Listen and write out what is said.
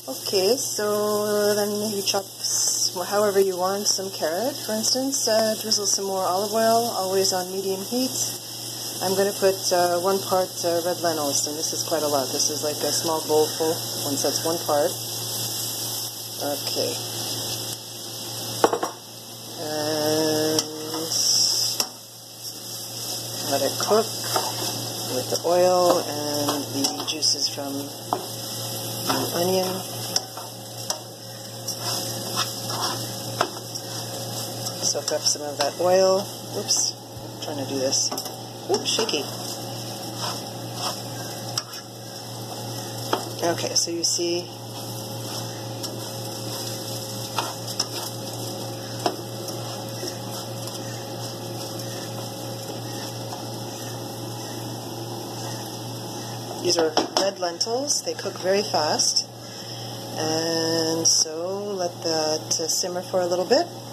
Okay, so then you chop however you want some carrot, for instance. Drizzle some more olive oil, always on medium heat. I'm going to put 1 part red lentils, and this is quite a lot. This is like a small bowl full, once that's 1 part. Okay. And let it cook with the oil and the juices from the onion. Soak up some of that oil. Oops, I'm trying to do this. Oops, shaky. Okay, so you see these are red lentils. They cook very fast. And so let that simmer for a little bit.